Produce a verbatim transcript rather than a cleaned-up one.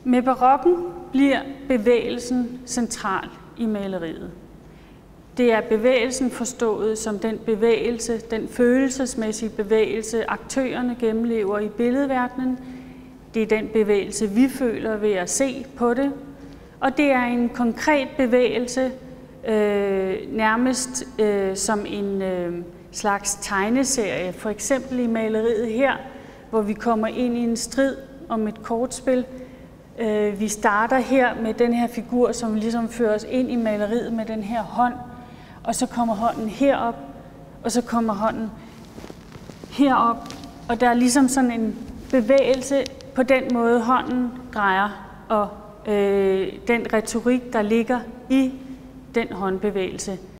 Med barokken bliver bevægelsen central i maleriet. Det er bevægelsen forstået som den bevægelse, den følelsesmæssige bevægelse, aktørerne gennemlever i billedverdenen. Det er den bevægelse, vi føler ved at se på det. Og det er en konkret bevægelse, øh, nærmest øh, som en øh, slags tegneserie. For eksempel i maleriet her, hvor vi kommer ind i en strid om et kortspil. Øh, vi starter her med den her figur, som ligesom fører os ind i maleriet med den her hånd. Og så kommer hånden herop, og så kommer hånden herop. Og der er ligesom sådan en bevægelse på den måde, hånden drejer, og øh, den retorik, der ligger i den håndbevægelse.